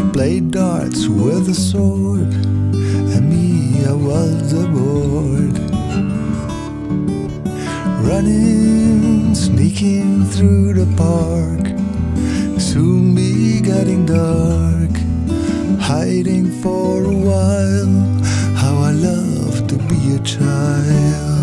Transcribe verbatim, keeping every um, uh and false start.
played darts with a sword, and me, I was aboard. Running, sneaking through the park, soon be getting dark. Hiding for a while, how I love to be a child.